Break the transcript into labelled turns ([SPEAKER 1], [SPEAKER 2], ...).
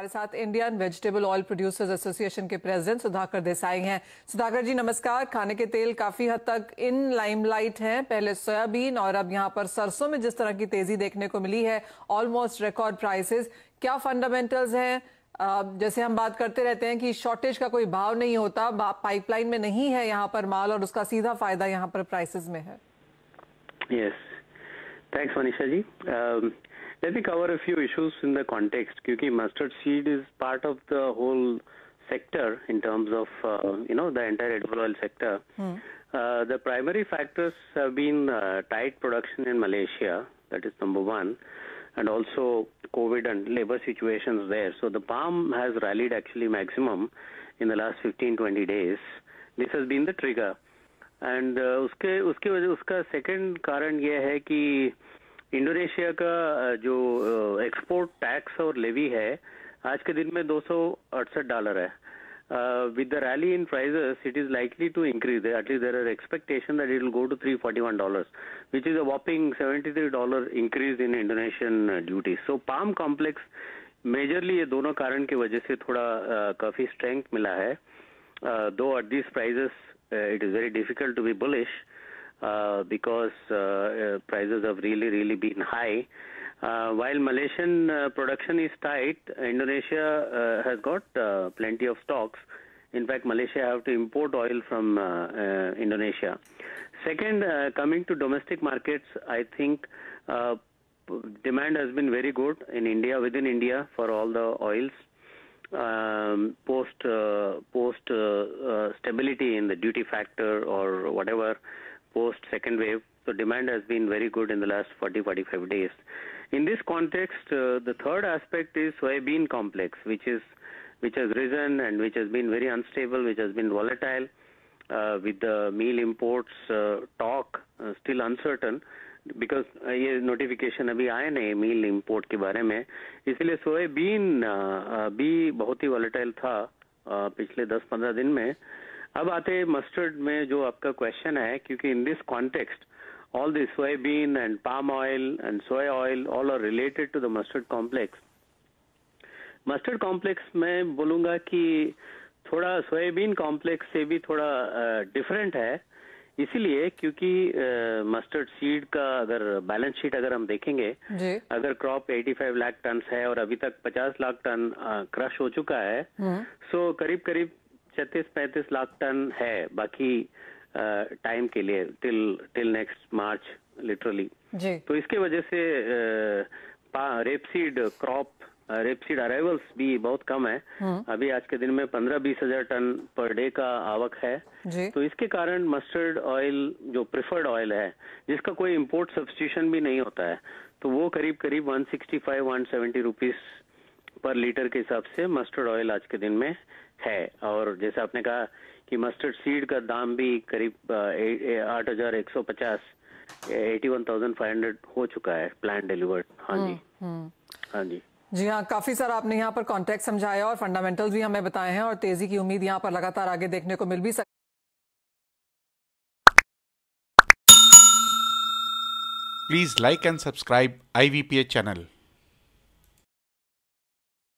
[SPEAKER 1] हमारे साथ Indian vegetable oil producers association के प्रेसिडेंट सुधाकर देसाई हैं। सुधाकर जी नमस्कार। खाने के तेल काफी हद तक इन लाइमलाइट हैं, पहले सोयाबीन और अब यहाँ पर सरसों में जिस तरह की तेजी देखने को मिली है, ऑलमोस्ट रिकॉर्ड प्राइसेस, क्या फंडामेंटल्स हैं? जैसे हम बात करते रहते हैं कि शॉर्टेज का कोई भाव नहीं होता, पाइपलाइन में नहीं है यहाँ पर माल और उसका सीधा फायदा यहाँ पर प्राइसेस में है।
[SPEAKER 2] Yes, thanks Manisha ji. Let me cover a few issues in the context क्योंकि mustard seed is part of the whole sector in terms of the entire edible oil sector. The primary factors have been tight production in Malaysia, that is number one, and also COVID and labor situations there. So the palm has rallied actually maximum in the last 15-20 days. This has been the trigger. And उसकी वजह उसका second कारण ये है कि Indonesia का जो export tax और लेवी है आज के दिन में $268 है. With the rally in prices it is likely to increase. At least there are expectation that it will go to $341, which is a whopping $73 increase in Indonesian duty. So palm complex majorly ये दोनों कारण की वजह से थोड़ा काफी strength मिला है. दो at this prices it is very difficult to be bullish because prices have really been high. While Malaysian production is tight, Indonesia has got plenty of stocks. In fact, Malaysia have to import oil from Indonesia. Second, coming to domestic markets, I think demand has been very good in India, within India, for all the oils. Post stability in the duty factor or whatever, post second wave, so demand has been very good in the last 40-45 days. In this context, the third aspect is soybean complex, which has risen and which has been very unstable, which has been volatile, with the meal imports talk still uncertain. Because ये notification अभी आए नहीं मील import के बारे में, इसलिए soybean भी बहुत ही वॉलेटाइल था पिछले 10-15 दिन में. अब आते मस्टर्ड में जो आपका क्वेश्चन है, क्योंकि in this context all this soybean and palm oil and soya oil all are related to the mustard complex. Mustard complex मैं बोलूँगा कि थोड़ा सोयाबीन कॉम्प्लेक्स से भी थोड़ा डिफरेंट है, इसीलिए क्योंकि मस्टर्ड सीड का अगर बैलेंस शीट अगर हम देखेंगे, अगर क्रॉप 85 लाख टन है और अभी तक 50 लाख टन क्रश हो चुका है, सो करीब 36-35 लाख टन है बाकी टाइम के लिए टिल नेक्स्ट मार्च लिटरली. तो इसके वजह से रेपसीड क्रॉप रेपसीड अराइवल्स भी बहुत कम है. अभी आज के दिन में 15-20 हजार टन पर डे का आवक है. तो इसके कारण मस्टर्ड ऑयल जो प्रिफर्ड ऑयल है, जिसका कोई इंपोर्ट सब्स्टिट्यूशन भी नहीं होता है, तो वो करीब 165-170 रुपीस पर लीटर के हिसाब से मस्टर्ड ऑयल आज के दिन में है. और जैसे आपने कहा कि मस्टर्ड सीड का दाम भी करीब 8,150 81,500 हो चुका है प्लान डिलीवर्ड. हाँ जी.
[SPEAKER 1] जी हाँ, काफी सारा आपने यहाँ पर कॉन्टेक्स्ट समझाया और फंडामेंटल्स भी हमें बताए हैं और तेजी की उम्मीद यहाँ पर लगातार आगे देखने को मिल भी सकती है.
[SPEAKER 3] Please like and subscribe IVPA channel.